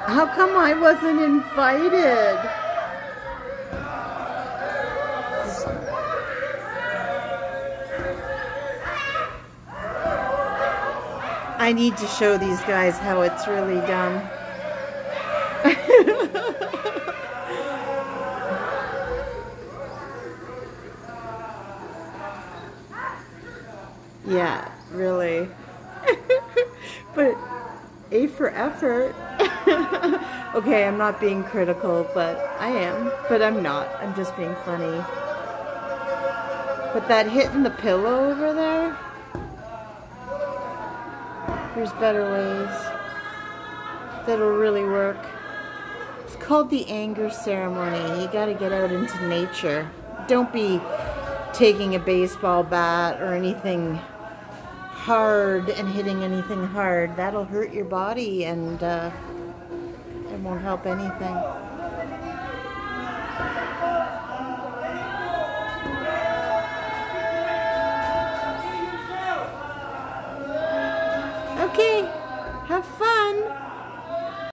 How come I wasn't invited? I need to show these guys how it's really done. Yeah, really. But A for effort. Okay, I'm not being critical, but I am. But I'm not. I'm just being funny. But that hitting the pillow over there, there's better ways that'll really work. It's called the anger ceremony. You gotta get out into nature. Don't be taking a baseball bat or anything hard and hitting anything hard. That'll hurt your body and it won't help anything. Okay, have fun.